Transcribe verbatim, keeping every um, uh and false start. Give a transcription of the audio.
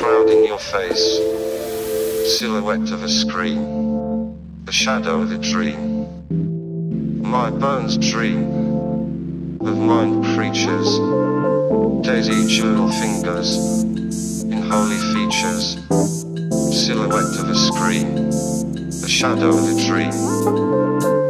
crowding your face, silhouette of a screen, the shadow of a dream. My bones dream of mind creatures, daisy jewel fingers in holy features, silhouette of a screen, the shadow of a dream.